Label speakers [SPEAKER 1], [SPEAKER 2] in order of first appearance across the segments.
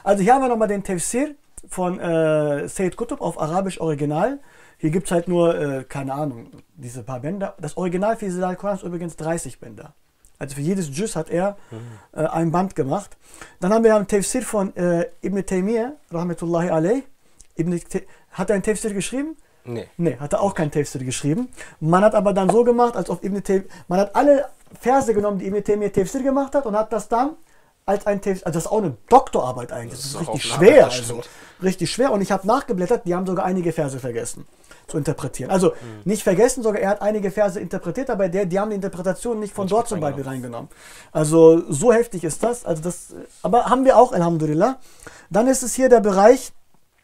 [SPEAKER 1] Also hier haben wir nochmal den Tafsir von Sayyid Qutb auf Arabisch Original. Hier gibt es halt nur, keine Ahnung, diese paar Bänder. Das Original für diese Koran ist übrigens 30 Bänder. Also für jedes Juz hat er ein Band gemacht. Dann haben wir einen Tafsir von Ibn Taymiyyah, Rahmetullahi alayh. Hat er einen Tafsir geschrieben?
[SPEAKER 2] Nee.
[SPEAKER 1] Nee, hat er auch keinen Tafsir geschrieben. Man hat aber dann so gemacht, als ob man hat alle Verse genommen, die Ibn Taymiyyah Tafsir gemacht hat und hat das dann als ein Tafsir, also das ist auch eine Doktorarbeit eigentlich, das ist richtig schwer, richtig schwer, und ich habe nachgeblättert, die haben sogar einige Verse vergessen zu interpretieren. Also nicht vergessen, sogar er hat einige Verse interpretiert, aber die haben die Interpretation nicht von dort zum Beispiel reingenommen. Also so heftig ist das, also das, aber haben wir auch, Alhamdulillah. Dann ist es hier der Bereich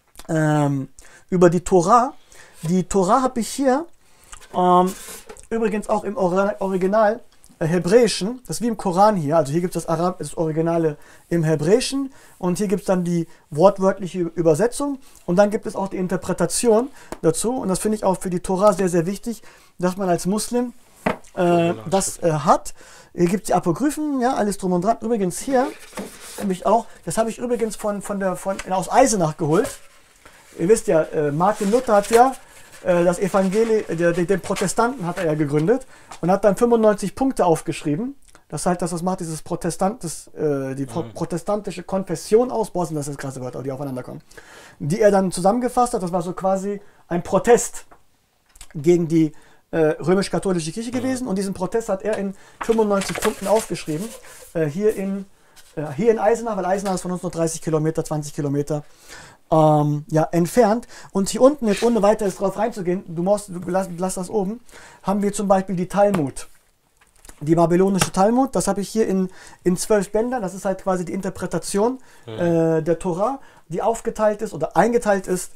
[SPEAKER 1] über die Tora. Die Tora habe ich hier, übrigens auch im Original Hebräischen, das ist wie im Koran hier, also hier gibt es das Originale im Hebräischen und hier gibt es dann die wortwörtliche Übersetzung und dann gibt es auch die Interpretation dazu, und das finde ich auch für die Tora sehr, sehr wichtig, dass man als Muslim das hat. Hier gibt es die Apokryphen, ja, alles drum und dran. Übrigens hier habe ich auch, das habe ich übrigens aus Eisenach geholt. Ihr wisst ja, Martin Luther hat ja das Evangelium, den Protestanten hat er ja gegründet und hat dann 95 Punkte aufgeschrieben. Das heißt, das macht die protestantische Konfession aus. Boah, sind das jetzt krasse Wörter, die aufeinander kommen. Die er dann zusammengefasst hat. Das war so quasi ein Protest gegen die römisch-katholische Kirche gewesen. Und diesen Protest hat er in 95 Punkten aufgeschrieben. Hier in Eisenach, weil Eisenach ist von uns nur 30 Kilometer, 20 Kilometer entfernt. Und hier unten, jetzt ohne weiteres drauf reinzugehen, lass das oben, haben wir zum Beispiel die Talmud. Die babylonische Talmud, das habe ich hier in 12 Bändern. Das ist halt quasi die Interpretation der Tora, die aufgeteilt ist oder eingeteilt ist,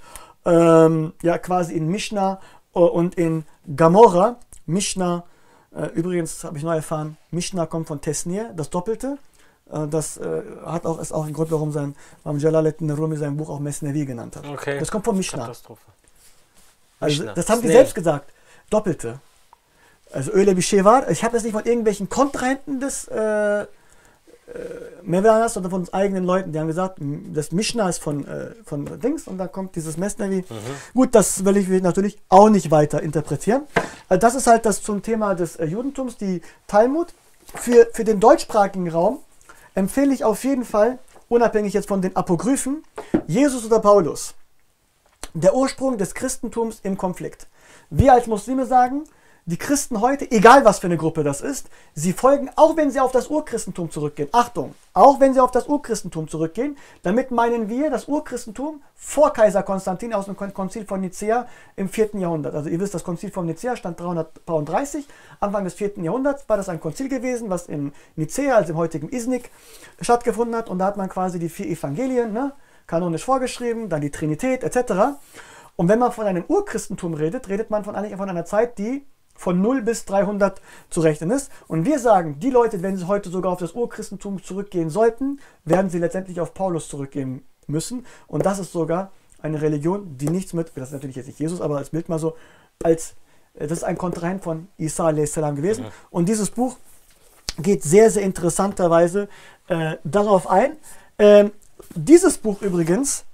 [SPEAKER 1] quasi in Mishnah und in Gamora. Mishnah, übrigens habe ich neu erfahren, Mishnah kommt von Tesnir, das Doppelte. Das ist auch ein Grund, warum Jalaleddin Rumi sein Buch auch Mesnevi genannt hat.
[SPEAKER 2] Okay.
[SPEAKER 1] Das kommt von Mishnah.
[SPEAKER 2] Katastrophe.
[SPEAKER 1] Also, das haben die selbst gesagt. Doppelte. Also Öle Bishewar. Ich habe das nicht von irgendwelchen Kontrahenten des Mevanas, sondern von uns eigenen Leuten. Die haben gesagt, das Mishnah ist von Dings und da kommt dieses Mesnevi. Gut, das will ich natürlich auch nicht weiter interpretieren. Das ist halt das zum Thema des Judentums, die Talmud. Für den deutschsprachigen Raum empfehle ich auf jeden Fall, unabhängig jetzt von den Apokryphen, Jesus oder Paulus. Der Ursprung des Christentums im Konflikt. Wir als Muslime sagen, die Christen heute, egal was für eine Gruppe das ist, sie folgen, auch wenn sie auf das Urchristentum zurückgehen. Achtung, auch wenn sie auf das Urchristentum zurückgehen, damit meinen wir das Urchristentum vor Kaiser Konstantin aus dem Konzil von Nicäa im 4. Jahrhundert. Also ihr wisst, das Konzil von Nicäa stand 333. Anfang des 4. Jahrhunderts war das ein Konzil gewesen, was in Nicäa, also im heutigen Iznik, stattgefunden hat. Und da hat man quasi die 4 Evangelien kanonisch vorgeschrieben, dann die Trinität etc. Und wenn man von einem Urchristentum redet, redet man von einer Zeit, die von 0 bis 300 zu rechnen ist. Und wir sagen, die Leute, wenn sie heute sogar auf das Urchristentum zurückgehen sollten, werden sie letztendlich auf Paulus zurückgehen müssen. Und das ist sogar eine Religion, die nichts mit, das ist natürlich jetzt nicht Jesus, aber als Bild mal so, das ist ein Kontrahent von Isa a.s. gewesen. Und dieses Buch geht sehr, sehr interessanterweise darauf ein. Dieses Buch übrigens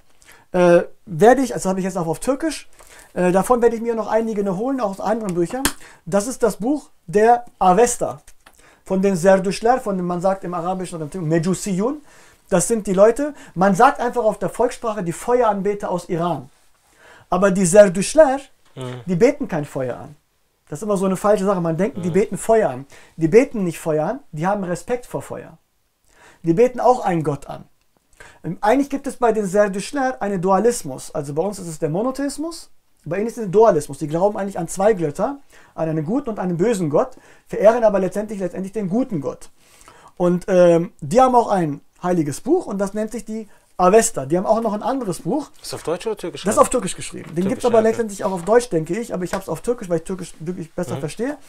[SPEAKER 1] werde ich, also habe ich jetzt auch auf Türkisch, davon werde ich mir noch einige holen, auch aus anderen Büchern. Das ist das Buch der Avesta von den Zerdüştler, man sagt im Arabischen oder im Mejusiyun. Das sind die Leute, man sagt einfach auf der Volkssprache die Feueranbeter aus Iran. Aber die Zerdüştler, die beten kein Feuer an. Das ist immer so eine falsche Sache. Man denkt, die beten Feuer an. Die beten nicht Feuer an, die haben Respekt vor Feuer. Die beten auch einen Gott an. Eigentlich gibt es bei den Zerdüştler einen Dualismus. Also bei uns ist es der Monotheismus. Bei ihnen ist es ein Dualismus. Die glauben eigentlich an 2 Götter, an einen guten und einen bösen Gott, verehren aber letztendlich den guten Gott. Und die haben auch ein heiliges Buch und das nennt sich die Avesta. Die haben auch noch ein anderes Buch.
[SPEAKER 2] Ist das auf Deutsch oder Türkisch?
[SPEAKER 1] Das ist auf Türkisch geschrieben. Den gibt es aber letztendlich auch auf Deutsch, denke ich. Aber ich habe es auf Türkisch, weil ich Türkisch wirklich besser verstehe.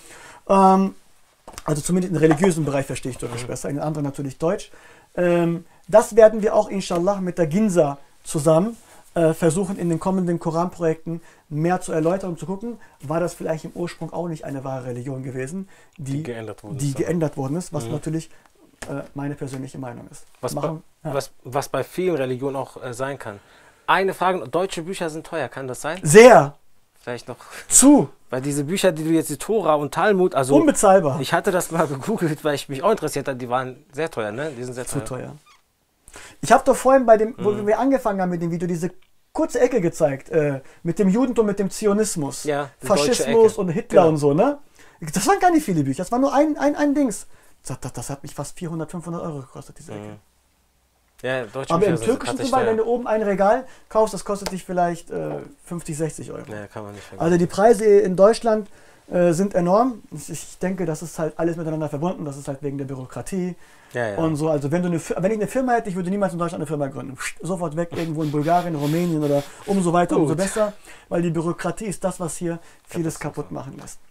[SPEAKER 1] Also zumindest im religiösen Bereich verstehe ich Türkisch besser, in den anderen natürlich Deutsch. Das werden wir auch inshallah mit der Ginza zusammen versuchen, in den kommenden Koranprojekten mehr zu erläutern und zu gucken, war das vielleicht im Ursprung auch nicht eine wahre Religion gewesen, die geändert worden ist, was natürlich meine persönliche Meinung ist.
[SPEAKER 2] Was bei vielen Religionen auch sein kann. Eine Frage, deutsche Bücher sind teuer, kann das sein?
[SPEAKER 1] Sehr!
[SPEAKER 2] Vielleicht noch.
[SPEAKER 1] Zu!
[SPEAKER 2] Weil diese Bücher, die du jetzt, die Tora und Talmud, also...
[SPEAKER 1] Unbezahlbar!
[SPEAKER 2] Ich hatte das mal gegoogelt, weil ich mich auch interessiert habe, die waren sehr teuer, ne? Die sind sehr teuer.
[SPEAKER 1] Zu teuer. Ich habe doch vorhin bei dem, wo wir angefangen haben mit dem Video, diese kurze Ecke gezeigt, mit dem Judentum, mit dem Zionismus,
[SPEAKER 2] ja,
[SPEAKER 1] Faschismus und Hitler und so, ne? Das waren gar nicht viele Bücher, das war nur ein Dings. Das hat mich fast 400, 500 Euro gekostet, diese Ecke.
[SPEAKER 2] Ja, deutsche
[SPEAKER 1] aber
[SPEAKER 2] Bücher
[SPEAKER 1] im Türkischen zum Beispiel, wenn du oben ein Regal kaufst, das kostet dich vielleicht 50, 60 Euro.
[SPEAKER 2] Ja, kann man nicht vergessen.
[SPEAKER 1] Also die Preise in Deutschland sind enorm. Ich denke, das ist halt alles miteinander verbunden, das ist halt wegen der Bürokratie.
[SPEAKER 2] Ja.
[SPEAKER 1] Und so, also wenn ich eine Firma hätte, ich würde niemals in Deutschland eine Firma gründen. Sofort weg, irgendwo in Bulgarien, Rumänien oder umso weiter, umso besser. Weil die Bürokratie ist das, was hier vieles kaputt machen lässt.